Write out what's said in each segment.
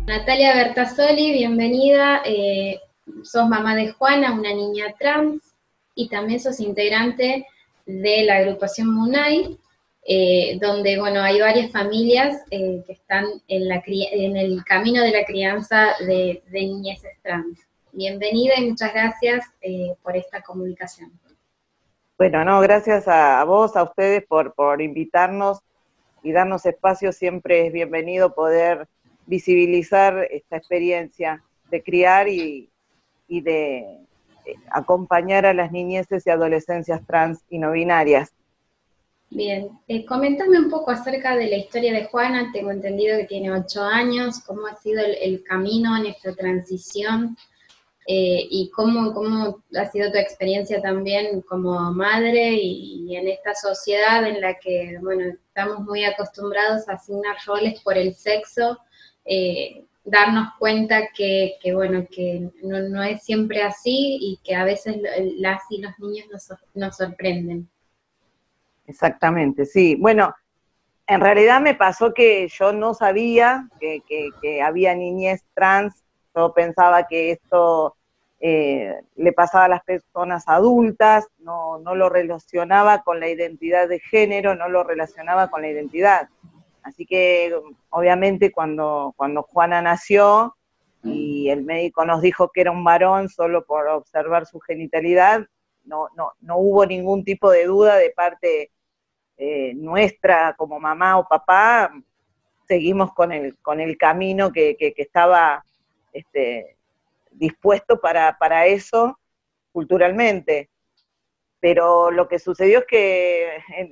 Natalia Bertasoli, bienvenida. Sos mamá de Juana, una niña trans, y también sos integrante de la agrupación MUNAI, donde, bueno, hay varias familias que están en el camino de la crianza de niñeces trans. Bienvenida y muchas gracias por esta comunicación. Bueno, no, gracias a vos, a ustedes por invitarnos y darnos espacio. Siempre es bienvenido poder visibilizar esta experiencia de criar y de acompañar a las niñeces y adolescencias trans y no binarias. Bien, coméntame un poco acerca de la historia de Juana. Tengo entendido que tiene 8 años. ¿Cómo ha sido el camino en esta transición? Y cómo ha sido tu experiencia también como madre y en esta sociedad en la que, bueno, estamos muy acostumbrados a asignar roles por el sexo, darnos cuenta bueno, que no es siempre así y que a veces las y los niños nos sorprenden. Exactamente, sí. Bueno, en realidad me pasó que yo no sabía que había niñez trans. Yo pensaba que esto le pasaba a las personas adultas, no lo relacionaba con la identidad de género, no lo relacionaba con la identidad. Así que, obviamente, cuando Juana nació y el médico nos dijo que era un varón solo por observar su genitalidad, no hubo ningún tipo de duda de parte nuestra como mamá o papá. Seguimos con el camino que estaba dispuesto para eso culturalmente. Pero lo que sucedió es que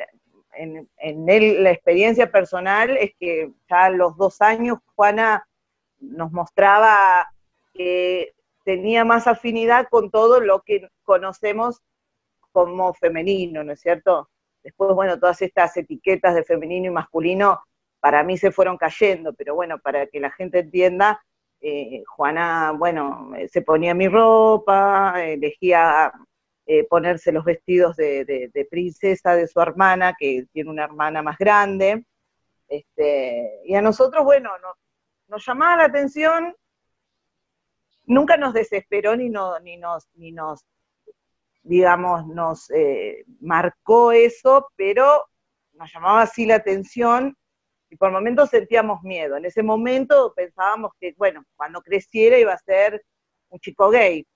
la experiencia personal es que ya a los 2 años Juana nos mostraba que tenía más afinidad con todo lo que conocemos como femenino, ¿no es cierto? Después, bueno, todas estas etiquetas de femenino y masculino para mí se fueron cayendo, pero bueno, para que la gente entienda, Juana, bueno, se ponía mi ropa, elegía ponerse los vestidos de princesa de su hermana, que tiene una hermana más grande, y a nosotros, bueno, nos llamaba la atención. Nunca nos desesperó ni nos digamos, nos marcó eso, pero nos llamaba así la atención y por momentos sentíamos miedo. En ese momento pensábamos que, bueno, cuando creciera iba a ser un chico gay.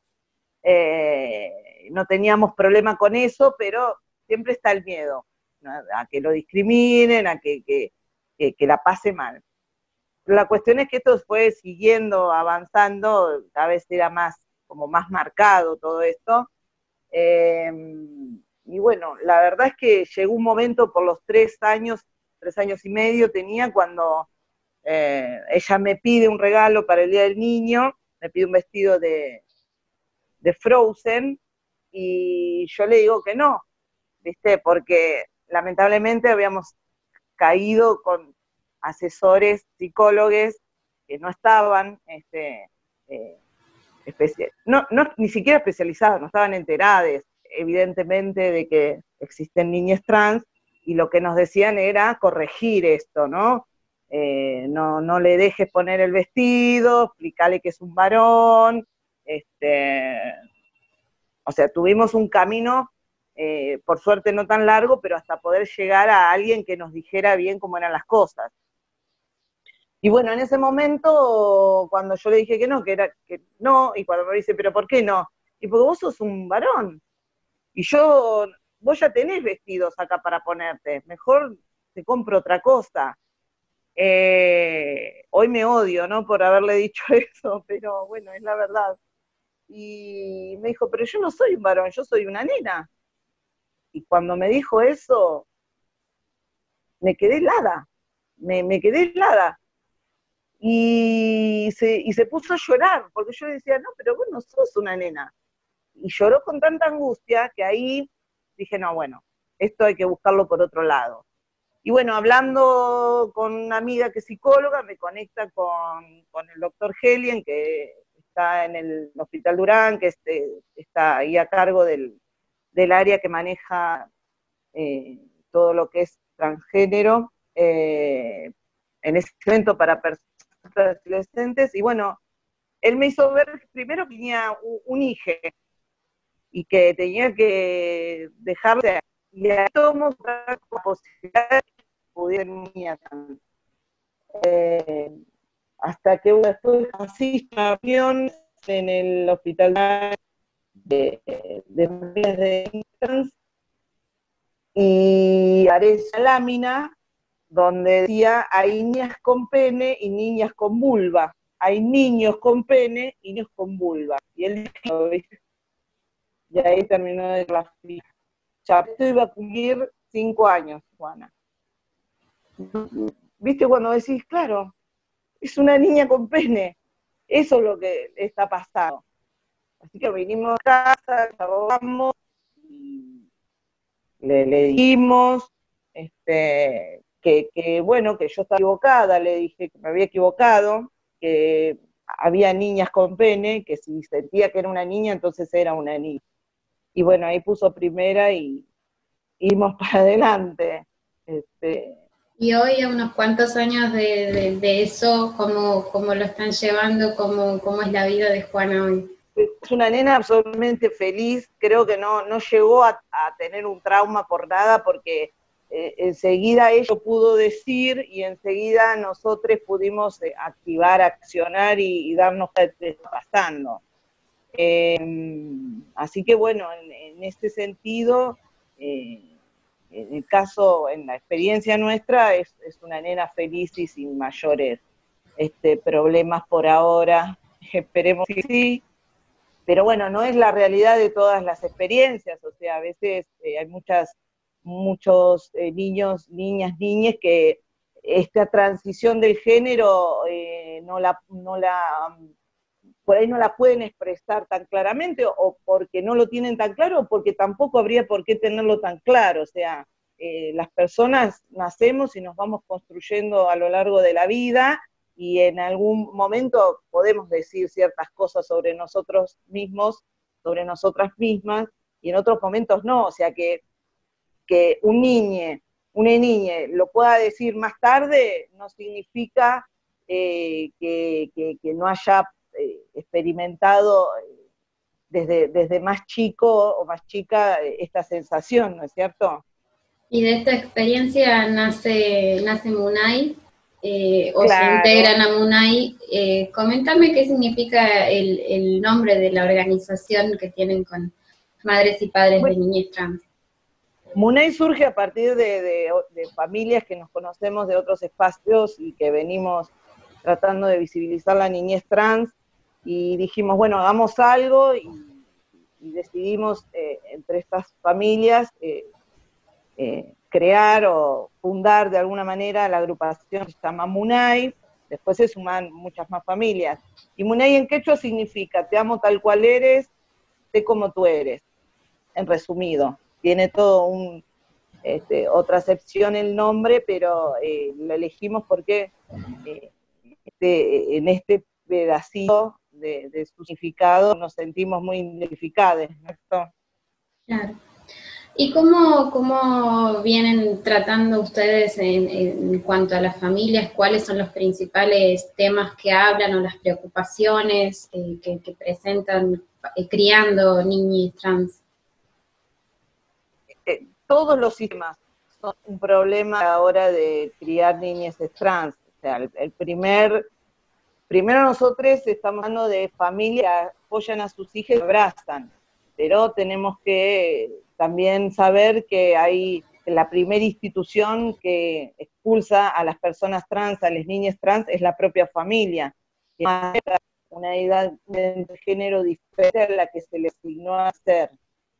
No teníamos problema con eso, pero siempre está el miedo, ¿no? A que lo discriminen, a que la pase mal. La cuestión es que esto fue siguiendo, avanzando, cada vez era como más marcado todo esto. Y bueno, la verdad es que llegó un momento por los 3 años y medio tenía, cuando ella me pide un regalo para el Día del Niño, me pide un vestido de Frozen, y yo le digo que no, ¿viste? Porque lamentablemente habíamos caído con asesores, psicólogos que no estaban ni siquiera especializados, no estaban enterados, evidentemente, de que existen niñas trans, y lo que nos decían era corregir esto, ¿no? No le dejes poner el vestido, explícale que es un varón. O sea, tuvimos un camino, por suerte no tan largo, pero hasta poder llegar a alguien que nos dijera bien cómo eran las cosas. Y bueno, en ese momento, cuando yo le dije que no, que no, y cuando me dice, ¿pero por qué no? Y porque vos sos un varón, y vos ya tenés vestidos acá para ponerte, mejor te compro otra cosa. Hoy me odio, ¿no?, por haberle dicho eso, pero bueno, es la verdad. Y me dijo, pero yo no soy un varón, yo soy una nena. Y cuando me dijo eso, me quedé helada, me quedé helada. Y se puso a llorar, porque yo decía, no, pero vos no sos una nena. Y lloró con tanta angustia que ahí dije, no, bueno, esto hay que buscarlo por otro lado. Y bueno, hablando con una amiga que es psicóloga, me conecta con el doctor Helien, que está en el Hospital Durán, que está ahí a cargo del área que maneja todo lo que es transgénero, en ese momento para personas adolescentes, y bueno, él me hizo ver primero que tenía un hijo y que tenía que dejarle, y ahí tomamos la posibilidad de que pudiera ser niña también. Hasta que después así avión en el hospital de familias de Instans, y haré esa lámina donde decía hay niñas con pene y niñas con vulva, hay niños con pene y niños con vulva, y él dijo, y ahí terminó de la fila. Ya esto iba a cumplir 5 años, Juana. ¿Viste cuando decís, claro, es una niña con pene? Eso es lo que está pasando. Así que vinimos a casa, charlamos, y le dijimos bueno, que yo estaba equivocada, le dije que me había equivocado, que había niñas con pene, que si sentía que era una niña, entonces era una niña. Y bueno, ahí puso primera y íbamos para adelante. Y hoy, a unos cuantos años de eso, ¿cómo lo están llevando? ¿Cómo es la vida de Juana hoy? Es una nena absolutamente feliz, creo que no llegó a tener un trauma por nada, porque enseguida ella pudo decir y enseguida nosotros pudimos activar, accionar y darnos cuenta de lo que está pasando. Así que bueno, en este sentido, en el caso, en la experiencia nuestra, es una nena feliz y sin mayores problemas por ahora. Esperemos que sí. Pero bueno, no es la realidad de todas las experiencias, o sea, a veces hay muchos niños, niñas que esta transición del género por ahí no la pueden expresar tan claramente, o porque no lo tienen tan claro, o porque tampoco habría por qué tenerlo tan claro. O sea, las personas nacemos y nos vamos construyendo a lo largo de la vida, y en algún momento podemos decir ciertas cosas sobre nosotros mismos, sobre nosotras mismas, y en otros momentos no. O sea, que una niña lo pueda decir más tarde no significa que no haya experimentado desde más chico o más chica esta sensación, ¿no es cierto? Y de esta experiencia nace Munay, o se Claro. integran a Munay. Coméntame qué significa el nombre de la organización que tienen con madres y padres de Bueno, niñez trans. Munay surge a partir de familias que nos conocemos de otros espacios y que venimos tratando de visibilizar la niñez trans, y dijimos, bueno, hagamos algo, y decidimos entre estas familias crear o fundar de alguna manera la agrupación que se llama Munay. Después se suman muchas más familias. Y Munay en quechua significa te amo tal cual eres, sé como tú eres, en resumido. Tiene todo otra acepción el nombre, pero lo elegimos porque en este pedacito de su significado nos sentimos muy identificados, ¿no? Claro. ¿Y cómo vienen tratando ustedes en cuanto a las familias? ¿Cuáles son los principales temas que hablan o las preocupaciones que presentan criando niños trans? Todos los sistemas son un problema a la hora de criar niñas trans. O sea, primero nosotros estamos hablando de familias que apoyan a sus hijos y abrazan, pero tenemos que también saber que hay la primera institución que expulsa a las personas trans, a las niñas trans, es la propia familia, que es una edad de género diferente a la que se les asignó a hacer.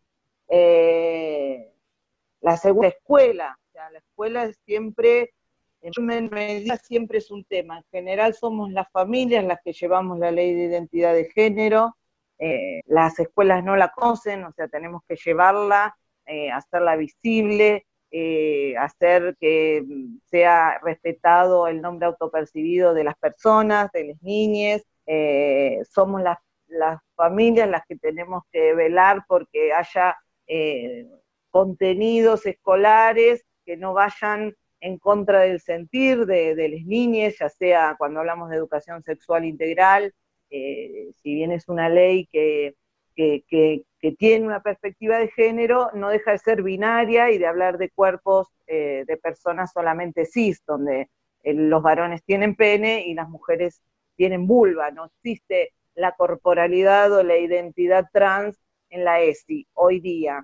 La segunda escuela, o sea, la escuela siempre, en medida siempre es un tema. En general somos las familias las que llevamos la ley de identidad de género, las escuelas no la conocen, o sea, tenemos que llevarla, hacerla visible, hacer que sea respetado el nombre autopercibido de las personas, de las niñas. Somos las familias las que tenemos que velar porque haya contenidos escolares que no vayan en contra del sentir de las niñas, ya sea cuando hablamos de educación sexual integral, si bien es una ley que tiene una perspectiva de género, no deja de ser binaria y de hablar de cuerpos de personas solamente cis, donde los varones tienen pene y las mujeres tienen vulva, no existe la corporalidad o la identidad trans en la ESI hoy día.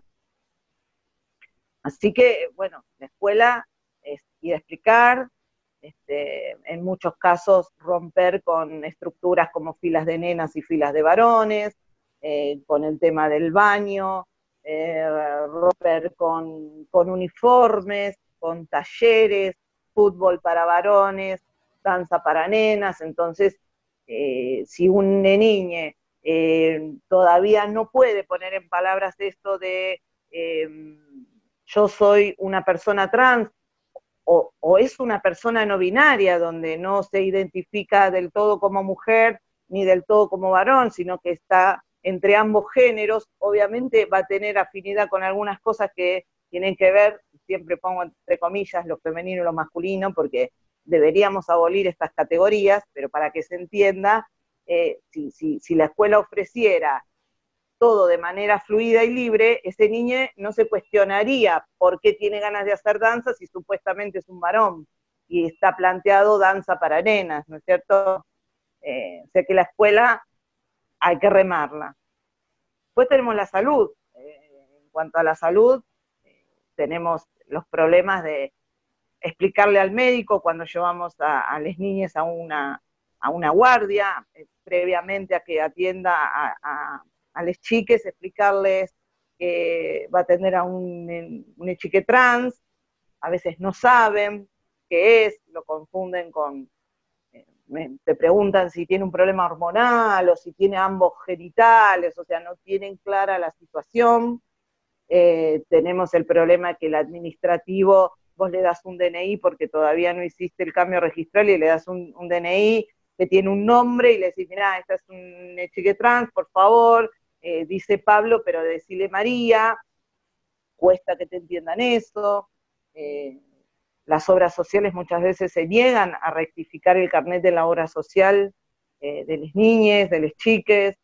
Así que, bueno, la escuela es ir a explicar, en muchos casos romper con estructuras como filas de nenas y filas de varones, con el tema del baño, romper con uniformes, con talleres, fútbol para varones, danza para nenas. Entonces, si un niño todavía no puede poner en palabras esto de yo soy una persona trans, o es una persona no binaria, donde no se identifica del todo como mujer ni del todo como varón, sino que está entre ambos géneros, obviamente va a tener afinidad con algunas cosas que tienen que ver, siempre pongo entre comillas, lo femenino y lo masculino, porque deberíamos abolir estas categorías, pero para que se entienda, si la escuela ofreciera todo de manera fluida y libre, ese niño no se cuestionaría por qué tiene ganas de hacer danza si supuestamente es un varón y está planteado danza para nenas, ¿no es cierto? O sea que la escuela hay que remarla. Después tenemos la salud. En cuanto a la salud, tenemos los problemas de explicarle al médico cuando llevamos a las niñas a una guardia, previamente a que atienda a las chiques, explicarles que va a atender a un chique trans, a veces no saben qué es, lo confunden con, te preguntan si tiene un problema hormonal o si tiene ambos genitales, o sea, no tienen clara la situación. Tenemos el problema que el administrativo, vos le das un DNI porque todavía no hiciste el cambio registral y le das un DNI que tiene un nombre y le decís, mirá, esta es un chique trans, por favor, dice Pablo, pero decile María, cuesta que te entiendan eso. Las obras sociales muchas veces se niegan a rectificar el carnet de la obra social de las niñas, de las chiques,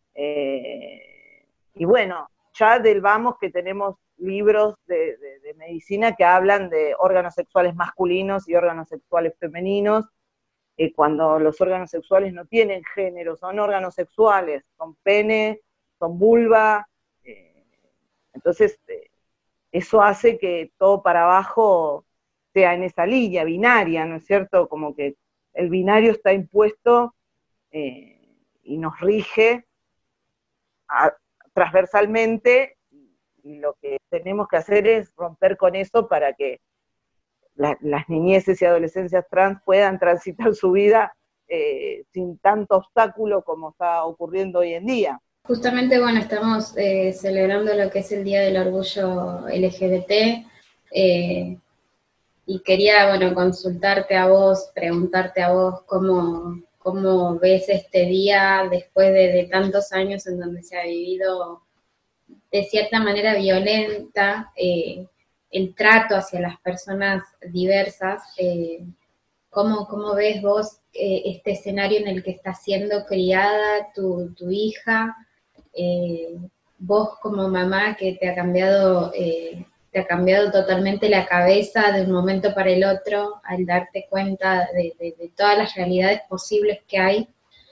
y bueno, ya del vamos que tenemos libros de medicina que hablan de órganos sexuales masculinos y órganos sexuales femeninos, cuando los órganos sexuales no tienen género, son órganos sexuales, son pene, son vulva, entonces eso hace que todo para abajo sea en esa línea binaria, ¿no es cierto? Como que el binario está impuesto y nos rige transversalmente, y lo que tenemos que hacer es romper con eso para que las niñeces y adolescencias trans puedan transitar su vida sin tanto obstáculo como está ocurriendo hoy en día. Justamente, bueno, estamos celebrando lo que es el Día del Orgullo LGBT, y quería, bueno, consultarte a vos, preguntarte a vos cómo ves este día después de tantos años en donde se ha vivido de cierta manera violenta el trato hacia las personas diversas. ¿Cómo ves vos este escenario en el que está siendo criada tu hija? Vos como mamá que te ha cambiado totalmente la cabeza de un momento para el otro al darte cuenta de todas las realidades posibles que hay.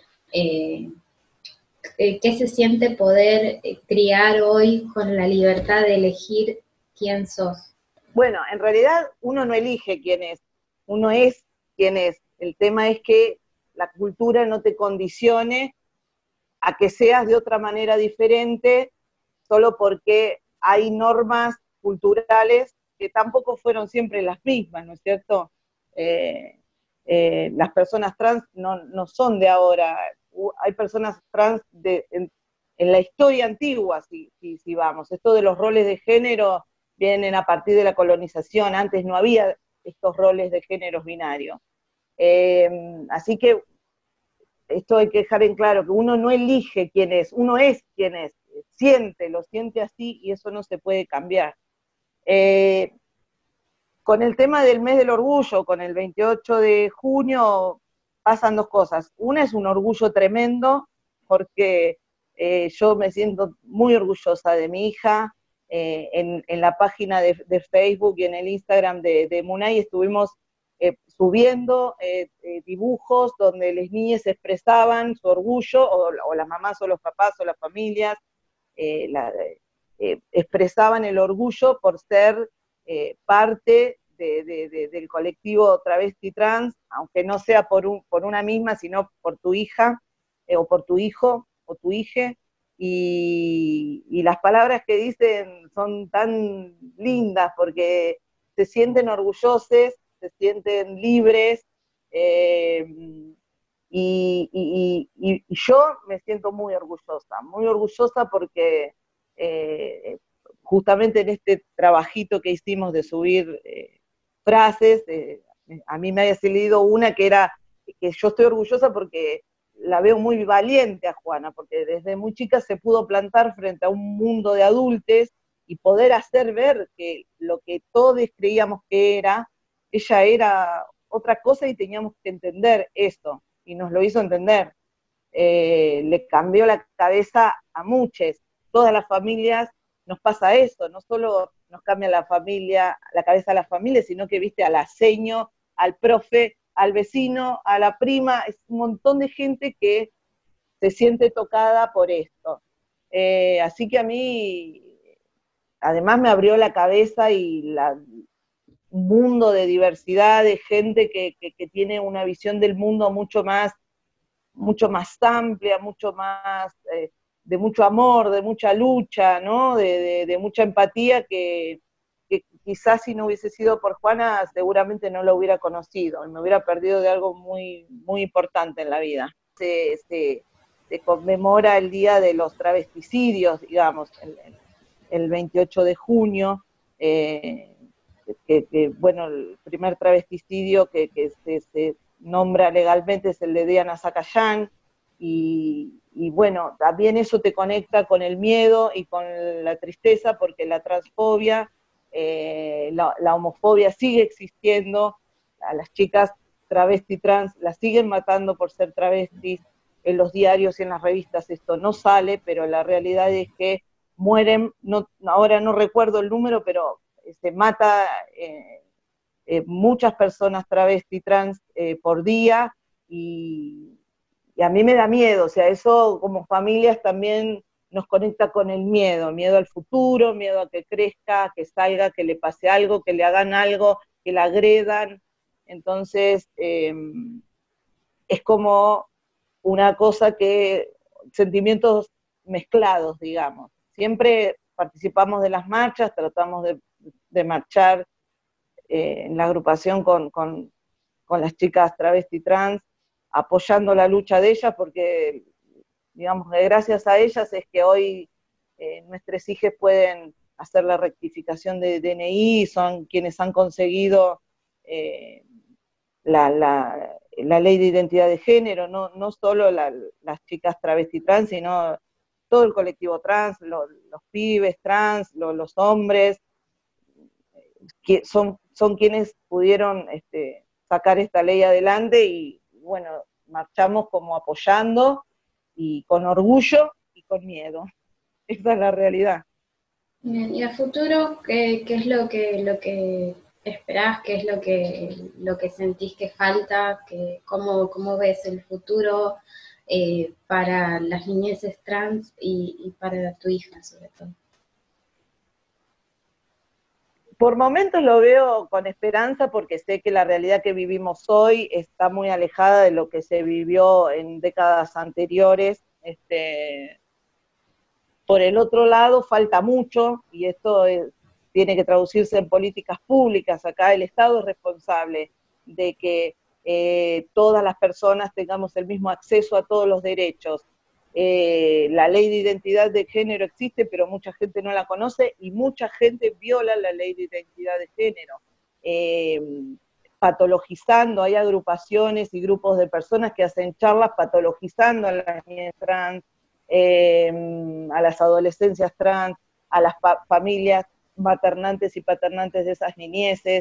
¿Qué se siente poder criar hoy con la libertad de elegir quién sos? Bueno, en realidad uno no elige quién es, uno es quién es. El tema es que la cultura no te condicione a que seas de otra manera diferente solo porque hay normas culturales que tampoco fueron siempre las mismas, ¿no es cierto? Las personas trans no son de ahora, hay personas trans en la historia antigua, si vamos. Esto de los roles de género vienen a partir de la colonización, antes no había estos roles de géneros binarios. Así que esto hay que dejar en claro, que uno no elige quién es, uno es quién es, lo siente así y eso no se puede cambiar. con el tema del mes del orgullo, con el 28 de junio, pasan dos cosas. Una es un orgullo tremendo, porque yo me siento muy orgullosa de mi hija. En la página de Facebook y en el Instagram de Munay estuvimos subiendo dibujos donde las niñas expresaban su orgullo, o las mamás o los papás o las familias expresaban el orgullo por ser parte del colectivo travesti trans, aunque no sea por una misma, sino por tu hija, o por tu hijo, o tu hije, y las palabras que dicen son tan lindas, porque se sienten orgullosos, se sienten libres, y yo me siento muy orgullosa porque justamente en este trabajito que hicimos de subir frases, a mí me había salido una que era que yo estoy orgullosa porque la veo muy valiente a Juana, porque desde muy chica se pudo plantar frente a un mundo de adultos y poder hacer ver que lo que todos creíamos que era, ella era otra cosa y teníamos que entender eso, y nos lo hizo entender. Le cambió la cabeza a muchos, todas las familias nos pasa eso, no solo nos cambia la cabeza a la familia, sino que viste al aseño, al profe, al vecino, a la prima, es un montón de gente que se siente tocada por esto. Así que a mí, además me abrió la cabeza y un mundo de diversidad, de gente que tiene una visión del mundo mucho más amplia, mucho más de mucho amor, de mucha lucha, ¿no? De mucha empatía que quizás si no hubiese sido por Juana seguramente no lo hubiera conocido y me hubiera perdido de algo muy, muy importante en la vida. Se conmemora el Día de los Travesticidios, digamos, el 28 de junio, bueno, el primer travesticidio que se nombra legalmente es el de Diana Zacayán, y bueno, también eso te conecta con el miedo y con la tristeza, porque la transfobia, la homofobia sigue existiendo, a las chicas travesti trans las siguen matando por ser travestis, en los diarios y en las revistas esto no sale, pero la realidad es que mueren, ahora no recuerdo el número, pero se mata muchas personas travesti trans por día, y a mí me da miedo, o sea, eso como familias también nos conecta con el miedo al futuro, miedo a que crezca, que salga, que le pase algo, que le hagan algo, que la agredan. Entonces, es como una cosa sentimientos mezclados, digamos. Siempre participamos de las marchas, tratamos de marchar en la agrupación con las chicas travesti trans, apoyando la lucha de ellas, porque digamos que gracias a ellas es que hoy nuestros hijos pueden hacer la rectificación de DNI, son quienes han conseguido la ley de identidad de género, no solo las chicas travesti trans, sino todo el colectivo trans, los pibes trans, los hombres, que son quienes pudieron sacar esta ley adelante, y bueno, marchamos como apoyando, y con orgullo y con miedo. Esa es la realidad. Bien, y a futuro, ¿qué es lo que esperás? ¿Qué es lo que sentís que falta? ¿Cómo ves el futuro para las niñeces trans y para tu hija, sobre todo? Por momentos lo veo con esperanza, porque sé que la realidad que vivimos hoy está muy alejada de lo que se vivió en décadas anteriores. Por el otro lado, falta mucho, y esto tiene que traducirse en políticas públicas. Acá el Estado es responsable de que todas las personas tengamos el mismo acceso a todos los derechos. La ley de identidad de género existe, pero mucha gente no la conoce, y mucha gente viola la ley de identidad de género, patologizando. Hay agrupaciones y grupos de personas que hacen charlas patologizando a las niñas trans, a las adolescencias trans, a las familias maternantes y paternantes de esas niñeces.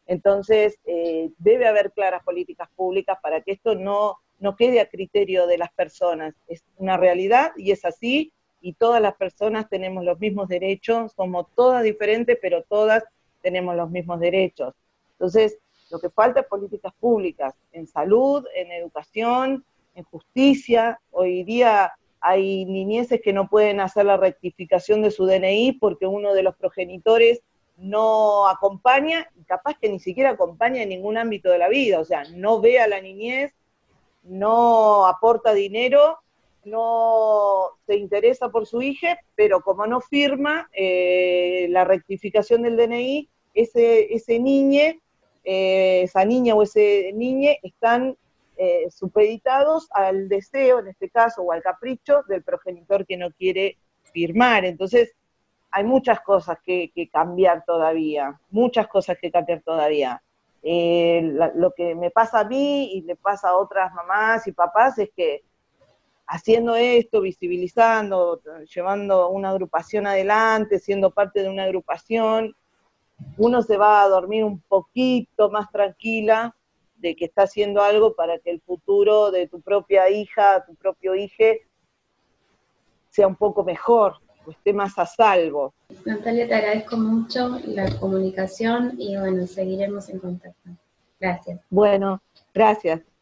Entonces, debe haber claras políticas públicas para que esto no quede a criterio de las personas. Es una realidad y es así, y todas las personas tenemos los mismos derechos, somos todas diferentes, pero todas tenemos los mismos derechos. Entonces, lo que falta es políticas públicas, en salud, en educación, en justicia. Hoy día hay niñeces que no pueden hacer la rectificación de su DNI porque uno de los progenitores no acompaña, y capaz que ni siquiera acompaña en ningún ámbito de la vida, o sea, no ve a la niñez, no aporta dinero, no se interesa por su hija, pero como no firma la rectificación del DNI, ese niñe, esa niña o ese niñe están supeditados al deseo, en este caso, o al capricho del progenitor que no quiere firmar. Entonces, hay muchas cosas que cambiar todavía, muchas cosas que cambiar todavía. Lo que me pasa a mí y le pasa a otras mamás y papás es que haciendo esto, visibilizando, llevando una agrupación adelante, siendo parte de una agrupación, uno se va a dormir un poquito más tranquila de que está haciendo algo para que el futuro de tu propia hija, tu propio hijo, sea un poco mejor, o esté más a salvo. Natalia, te agradezco mucho la comunicación y bueno, seguiremos en contacto. Gracias. Bueno, gracias.